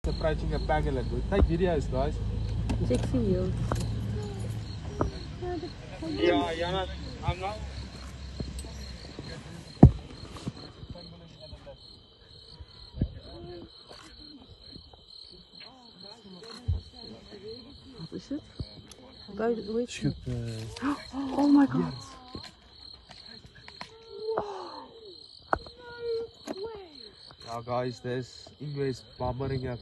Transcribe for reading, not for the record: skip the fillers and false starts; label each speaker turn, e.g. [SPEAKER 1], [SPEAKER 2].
[SPEAKER 1] approaching a pangolin. We'll take videos, guys.
[SPEAKER 2] Check video.
[SPEAKER 3] Yeah, I'm not.
[SPEAKER 2] Wat is het? Buiten, hoe heet het? Oh my god.
[SPEAKER 1] Now guys, there's English bombering up